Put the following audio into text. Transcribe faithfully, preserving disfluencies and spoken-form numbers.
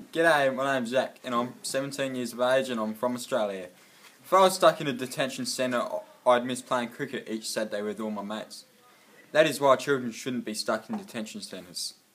G'day, my name's Zach and I'm seventeen years of age and I'm from Australia. If I was stuck in a detention centre, I'd miss playing cricket each Saturday with all my mates. That is why children shouldn't be stuck in detention centres.